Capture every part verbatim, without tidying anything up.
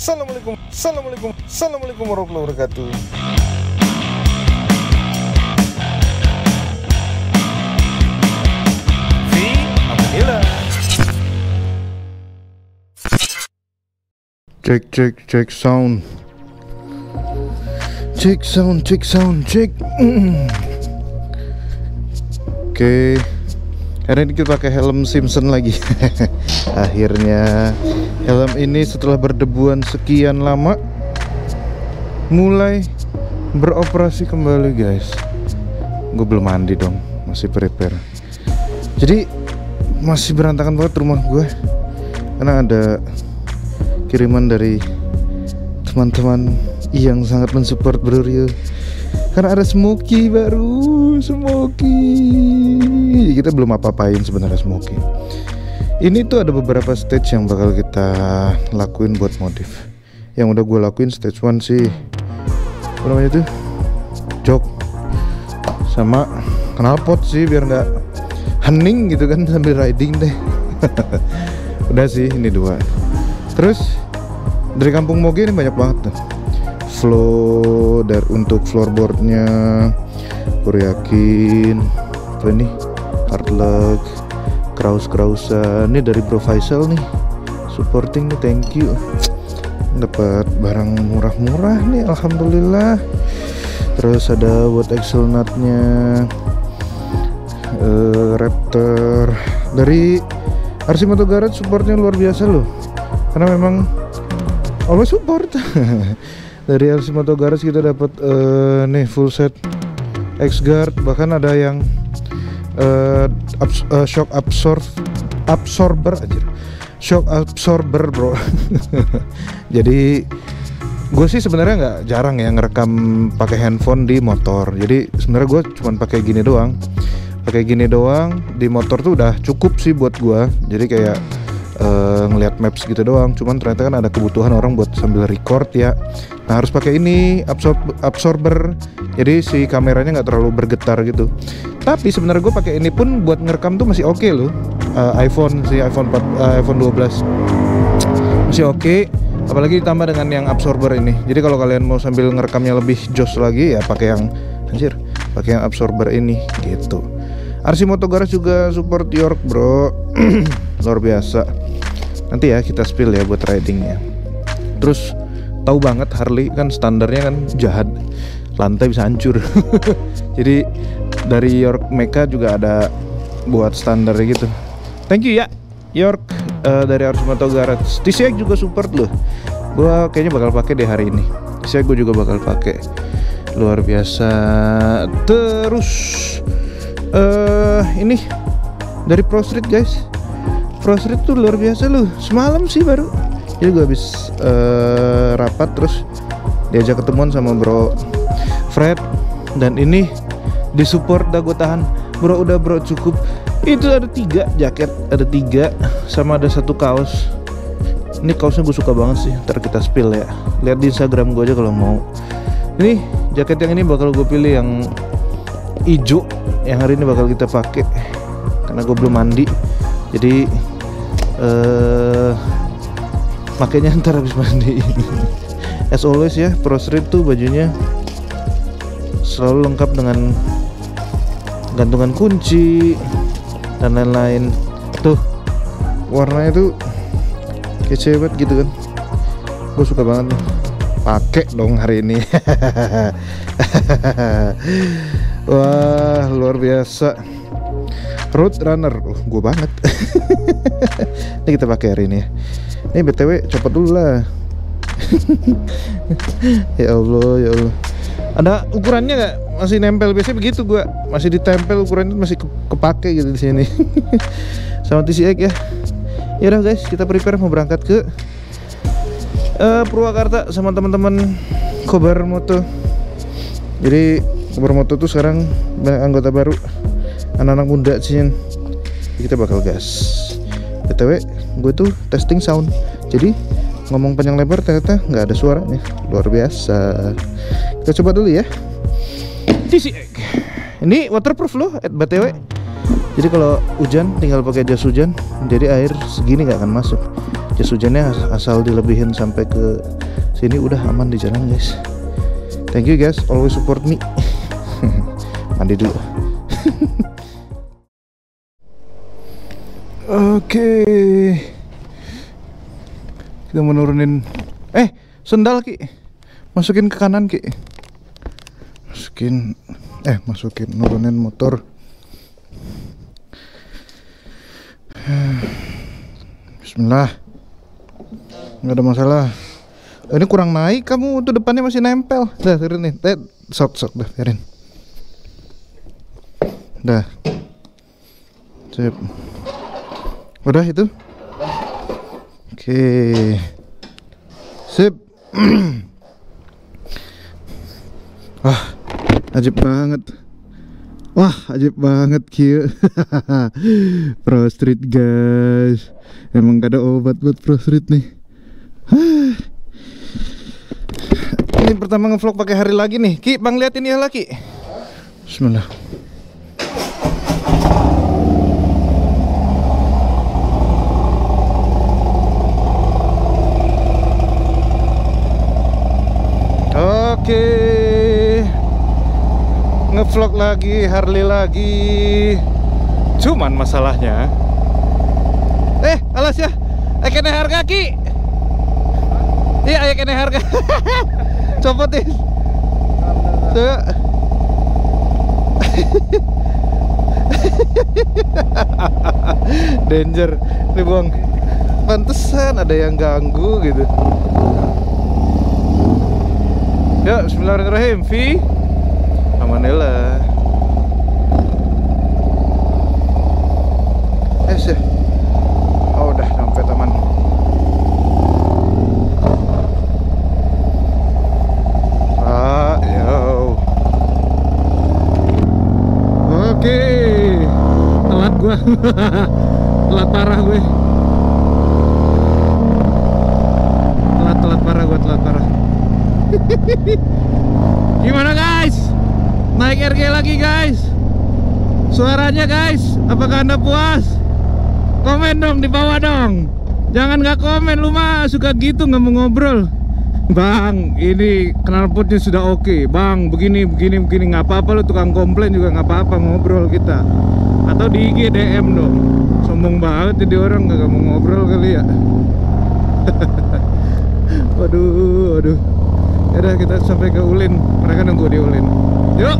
Assalamualaikum, Assalamualaikum, Assalamualaikum warahmatullahi wabarakatuh. Fi, alhamdulillah. Cek cek cek sound. Cek sound, cek sound, cek. Mm. Oke. Hari ini kita pakai helm Simpson lagi. Akhirnya helm ini setelah berdebuan sekian lama mulai beroperasi kembali, guys. Gue belum mandi dong, masih prepare. Jadi masih berantakan banget rumah gue karena ada kiriman dari teman-teman yang sangat mensupport Bro Rio. Karena ada Smoky baru, Smoky. Kita belum apa-apain sebenarnya Smoky. Ini tuh ada beberapa stage yang bakal kita lakuin buat modif. Yang udah gue lakuin stage one sih, apa namanya tuh, jok sama knalpot sih biar nggak hening gitu kan sambil riding deh. Udah sih ini dua. Terus dari kampung Moge ini banyak banget tuh flow dari untuk floorboardnya. Gue yakin apa ini hardlock kraus krausan ini dari Bro Faisal nih, supporting nih, thank you. Dapat barang murah-murah nih, alhamdulillah. Terus ada buat axle nutnya uh, Raptor dari R C Moto Garage, supportnya luar biasa loh, karena memang always support. Dari R C Moto Garage kita dapat uh, nih full set X-guard, bahkan ada yang uh, abs uh, shock absorb absorber aja, shock absorber bro. Jadi gue sih sebenarnya nggak jarang ya ngerekam pakai handphone di motor. Jadi sebenarnya gue cuma pakai gini doang, pakai gini doang di motor tuh udah cukup sih buat gue. Jadi kayak Uh, ngelihat maps gitu doang. Cuman ternyata kan ada kebutuhan orang buat sambil record ya. Nah harus pakai ini absorb absorber. Jadi si kameranya nggak terlalu bergetar gitu. Tapi sebenarnya gue pakai ini pun buat ngerekam tuh masih oke okay loh. Uh, iPhone si iPhone empat, uh, iPhone dua belas masih oke. Okay. Apalagi ditambah dengan yang absorber ini. Jadi kalau kalian mau sambil ngerekamnya lebih jos lagi ya pakai yang anjir, pakai yang absorber ini gitu. R C Moto Garage juga support York bro. Luar biasa. Nanti ya kita spill ya buat ridingnya. Terus tahu banget Harley kan standarnya kan jahat, lantai bisa hancur. Jadi dari York Mecha juga ada buat standar gitu. Thank you ya York uh, dari R C Moto Garage. T C X juga support loh. Gua kayaknya bakal pakai deh hari ini. T C X gue juga bakal pakai. Luar biasa. Terus uh, ini dari Pro Street guys. Pro Street tuh luar biasa loh. Semalam sih baru. Jadi gue habis uh, rapat terus diajak ketemuan sama Bro Fred. Dan ini disupport dah gue tahan. Bro udah bro cukup. Itu ada tiga jaket, ada tiga sama ada satu kaos. Ini kaosnya gue suka banget sih. Ntar kita spill ya. Lihat di Instagram gue aja kalau mau. Ini jaket yang ini bakal gue pilih yang hijau. Yang hari ini bakal kita pakai karena gue belum mandi. Jadi uh, makanya ntar habis mandi. As always ya, Pro Street tuh bajunya selalu lengkap dengan gantungan kunci dan lain-lain. Tuh warnanya tuh kece banget gitu kan. Gue suka banget nih. Pakai dong hari ini. Wah luar biasa. Road Runner, oh, gue banget. Ini kita pakai hari ini ya. Ini B T W copot dulu lah. Ya Allah, ya Allah. Ada ukurannya nggak? Masih nempel, biasanya begitu gue. Masih ditempel ukurannya, masih ke kepake gitu di sini. Sama T C X ya. Ya udah guys, kita prepare mau berangkat ke uh, Purwakarta sama teman-teman Kobar Moto. Jadi Kobar Moto tuh sekarang banyak anggota baru, anak-anak muda sih. Kita bakal gas. B T W gue tuh testing sound, jadi ngomong panjang lebar ternyata nggak ada suaranya. Luar biasa. Kita coba dulu ya. T C X ini waterproof loh B T W. Jadi kalau hujan tinggal pakai jas hujan, jadi air segini nggak akan masuk. jas hujannya asal dilebihin sampai ke sini udah aman di jalan guys. Thank you guys, always support me. Mandi dulu. Oke, kita menurunin. Eh, sendal Ki, masukin ke kanan Ki. Masukin, eh masukin, nurunin motor. Bismillah, nggak ada masalah. Oh, ini kurang naik kamu tuh, depannya masih nempel. Dah turunin, eh, sok sok dah biarin. Dah, sip. Udah itu. Oke, sip. Wah, ajib banget. Wah, ajib banget Ki. Pro Street guys. Emang gak ada obat buat Pro Street nih. Ini pertama ngevlog pakai hari lagi nih. Ki, Bang liatin ya lagi. Bismillah. Oke, ngevlog lagi, Harley lagi. Cuman masalahnya, eh alas ya, ayo kena harga Ki. Iya ayo kena harga. Copotin. Tuh. Danger, nih buang. Pantesan ada yang ganggu gitu. Ya, bismillahirrahmanirrahim. Vi Amanillah. Eh sih. Oh udah sampai taman. Ah, yo. Oke. Telat gua. Telat parah gue. Telat telat parah gua, telat parah. Gimana guys? Naik R G lagi guys. Suaranya guys, apakah anda puas? Komen dong di bawah dong. Jangan gak komen, lu mah suka gitu nggak mau ngobrol. Bang, ini knalpotnya sudah oke. Bang, begini begini begini, nggak apa-apa, lu tukang komplain juga nggak apa-apa, ngobrol kita. Atau di I G D M dong. Sombong banget jadi orang nggak mau ngobrol kali ya. Waduh, waduh. Yaudah kita sampai ke Ulin. Mereka nunggu di Ulin. Yuk.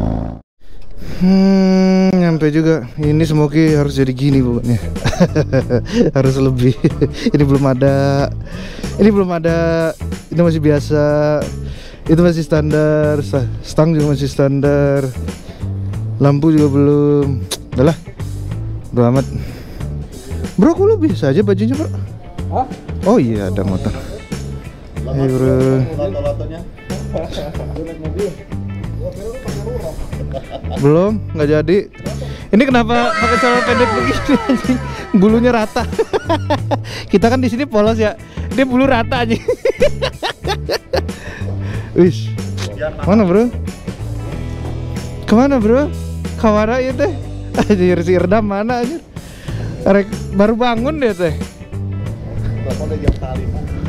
Hmm, nyampe juga. Ini Smoky harus jadi gini pokoknya. Harus lebih. Ini belum ada. Ini belum ada. Ini masih biasa. Itu masih standar. Stang juga masih standar. Lampu juga belum. Udah lah. Udah amat. Bro, kok lu biasa aja bajunya bro? Hah? Oh iya ada motor. Hei bro. Belum, nggak jadi. Ini kenapa pakai celana pendek begini anjing? Bulunya rata. Kita kan di sini polos ya. Dia bulu rata aja. Wis. Mana bro? Kemana bro? Kemana ya teh? Anjir si Erdam mana anjir? Rek baru bangun dia teh. Teleponnya jam kali.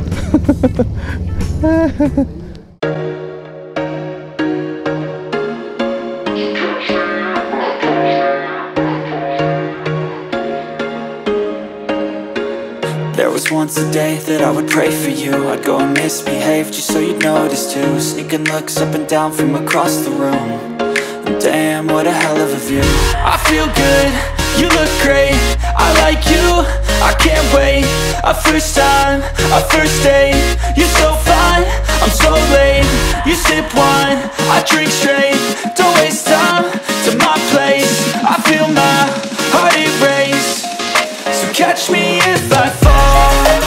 There was once a day that I would pray for you. I'd go and misbehave just so you'd notice too. Sneaking looks up and down from across the room. And damn, what a hell of a view. I feel good, you look great, I like you, I can't wait. A first time, a first date. You're so fine, I'm so late. You sip wine, I drink straight. Don't waste time to my place. I feel my heart erase. So catch me if I fall.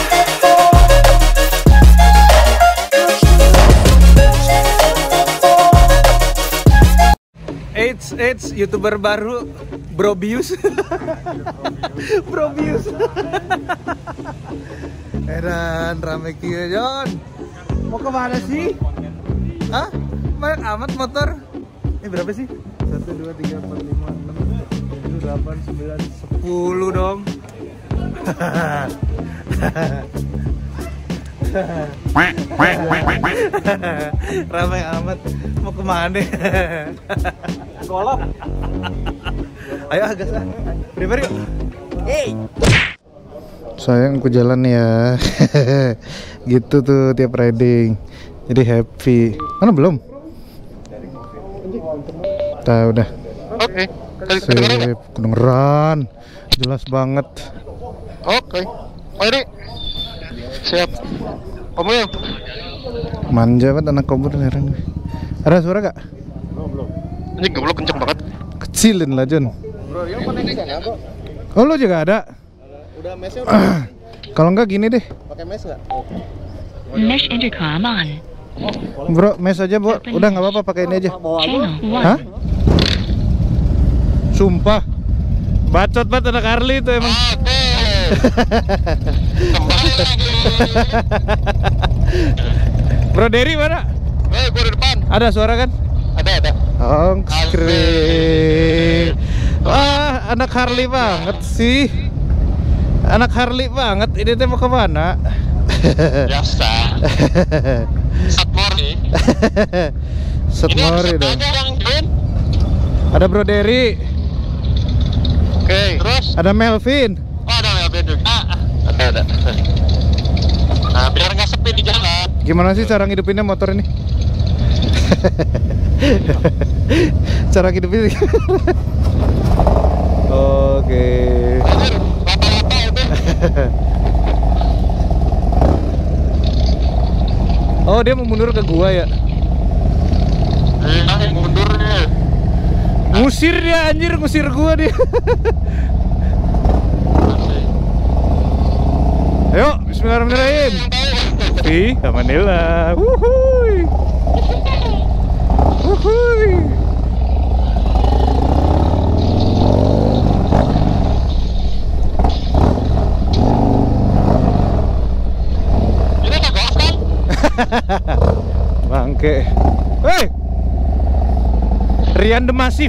Eits, eits, YouTuber baru Brobius. Brobius. Edan rame kia John. Mau kemana sih? Hah? Banyak amat motor. Ini berapa sih? Satu, dua, tiga, empat, lima, enam, tujuh, delapan, sembilan, sepuluh dong. Ramai amat. Mau kemana? Golok. Ayo gas lah. Prepare yuk. Hey. Sayang aku jalan ya. Gitu tuh tiap riding. Jadi happy. Mana belum? Tahu dah. Oke. Sip, kedengeran. Jelas banget. Oke. Mari. Siap. Kamu ya? Manja banget anak kobur heran. Ada suara gak? Ini goblok kenceng banget. Kecilin lah John. Bro, yang mana sana, Bro? Oh lo juga ada? Udah mesnya udah. Kalau enggak gini deh. Pakai mes enggak? Mesh intercom on. Bro, mes aja, Bro. Udah nggak apa-apa, pakai ini aja. Channel Hah? one. Sumpah. Bacot banget anak Harley itu emang. Bro Derry mana? Eh, gua di depan. Ada suara kan? Ada, ada. Ongskri. Wah, anak Harley banget sih. Anak Harley banget. Ini teh mau kemana? Biasa. Satmori. Setmori Ini dong. ada yang join. Ada Bro Derry. Oke. Terus? Ada Melvin. Oh, ada Melvin juga. Ah, ada, ada. Nah, biar nggak sepi di jalan. Gimana sih cara ngidupinnya motor ini? Cara ngidupin. Oke. Anjir, rata-rata itu. Oh, dia mau mundur ke gua ya? Eh, mundur nih. Ngusir dia anjir, ngusir gua dia. Ayo, bismillahirrahmanirrahim. Ih, amanillah. Wuhui. Wuhui. Ini tak gas kan? Bangke. Hei. Rian the Massive.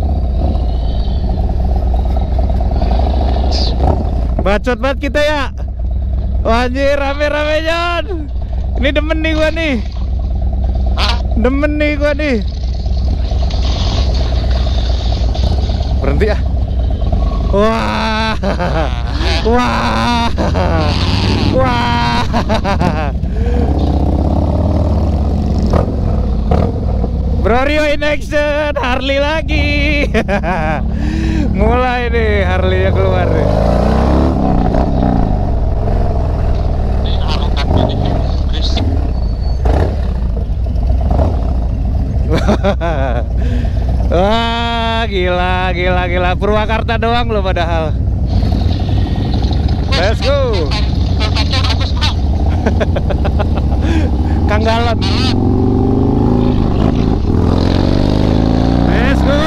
Bacot banget kita ya. Wah, anjir, rame-rame John. Ini demen nih gua nih. Hah? Demen nih gua nih. Berhenti ya. Wah. Wah. Wah. Bro Rio in action, Harley lagi. Mulai nih Harley-nya keluar nih. Ini harokan gini berisik. Wah, gila, gila, gila. Purwakarta doang loh padahal. Let's go. Tempatnya bagus, Bro. Kang Galon. Let's go.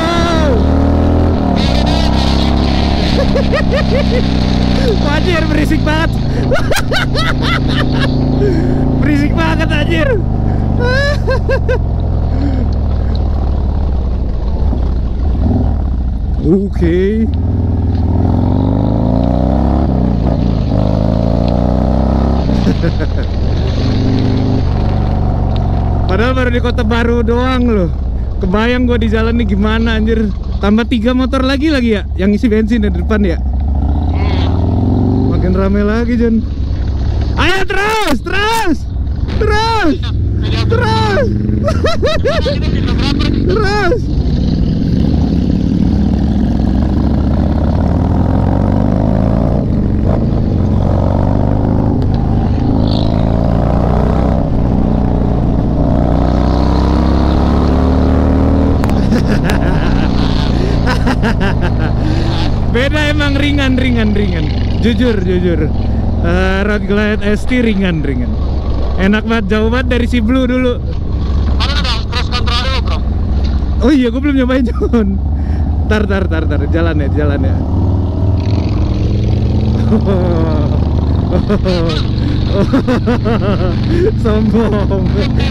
Anjir, berisik banget. Berisik banget anjir. Oke. Padahal baru di Kota Baru doang loh. Kebayang gua di jalan nih gimana anjir. Tambah tiga motor lagi lagi ya, yang isi bensin di depan ya. Makin rame lagi John. Ayo terus, terus, terus, terus, terus. Beda emang, ringan, ringan, ringan. Jujur, jujur. Uh, Road Glide S T ringan, ringan. Enak banget, jauh banget dari si Blue dulu. Mana udah cross control dulu, Bro. Oh iya, gue belum nyobain John. Tar, tar, tar, tar, jalan ya, jalan ya. Sombong.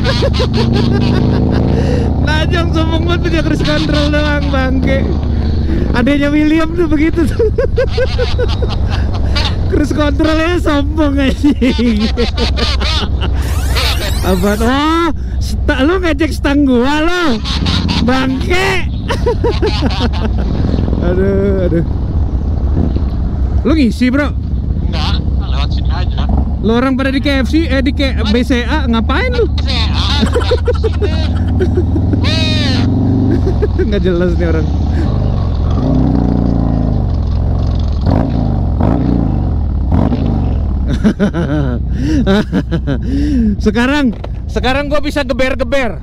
Najong sombong banget punya cruise control doang, bangke. Adanya William tuh begitu tuh. Cruise controlnya sombong anjing. Apa? Oh, sta- lu ngejek stang gua lo, bangke. Aduh, aduh. Lu ngisi bro? Enggak, lewat sini aja. Lu orang pada di K F C, eh di K B C A ngapain lu? Nggak jelas nih orang. Sekarang, sekarang gue bisa geber-geber.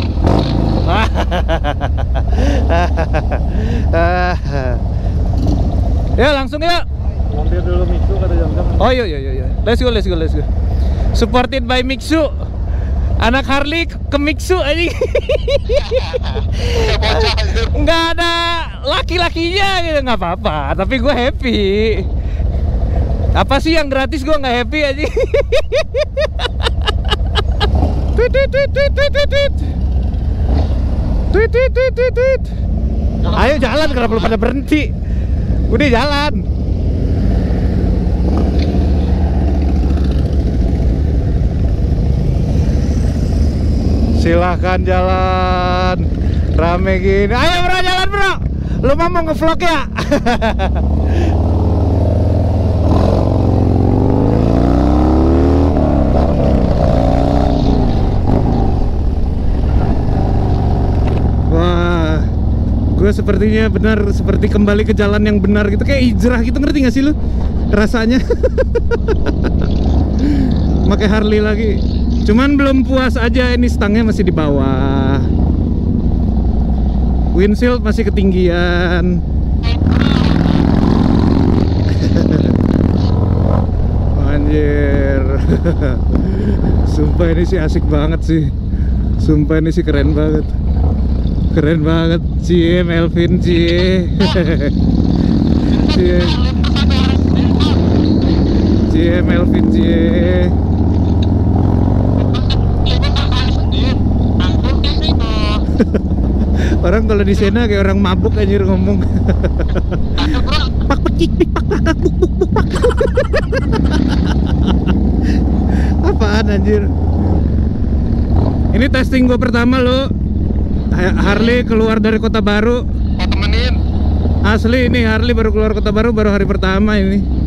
Ya langsung ya. Mampir dulu Mixu kata jam-jam. Oh iya iya iya. Let's go, let's go, let's go. Supported by Mixu. Anak Harley ke Mixu aja. Nggak ada laki-lakinya gitu, nggak apa-apa. Tapi gue happy. Apa sih yang gratis gue nggak happy aja. Tut tut tut tut tut tut. Tut tut tut tut tut. Ayo jalan, kenapa lu pada berhenti? Udah jalan. Silahkan jalan. Rame gini. Ayo bro, jalan bro. Lu mah mau nge-vlog ya? Wah, gue sepertinya benar seperti kembali ke jalan yang benar gitu. Kayak hijrah gitu, ngerti gak sih lu? Rasanya. Pakai Harley lagi. Cuman belum puas aja, ini stangnya masih di bawah. Windshield masih ketinggian. Anjir. Sumpah ini sih asik banget sih. Sumpah ini sih keren banget. Keren banget. Cie Melvin cie. Cie. Cie Melvin cie. Orang kalau di sana kayak orang mabuk anjir ngomong. Pak pekik pik pak pak buk buk buk pak. Apaan anjir? Ini testing gua pertama lo. Harley keluar dari Kota Baru. Mau temenin? Asli ini Harley baru keluar Kota Baru baru hari pertama ini.